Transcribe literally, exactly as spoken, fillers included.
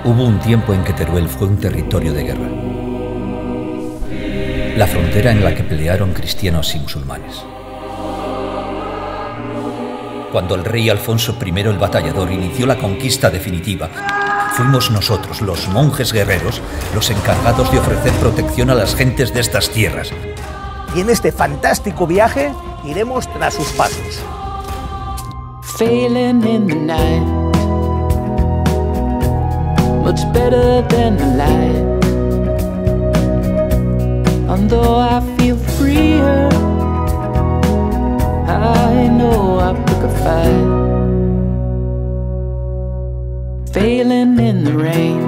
Hubo un tiempo en que Teruel fue un territorio de guerra. La frontera en la que pelearon cristianos y musulmanes. Cuando el rey Alfonso primero el Batallador inició la conquista definitiva, fuimos nosotros, los monjes guerreros, los encargados de ofrecer protección a las gentes de estas tierras. Y en este fantástico viaje iremos tras sus pasos. Failing in the night, much better than the light. And though I feel freer, I know I pick a fight. Failing in the rain,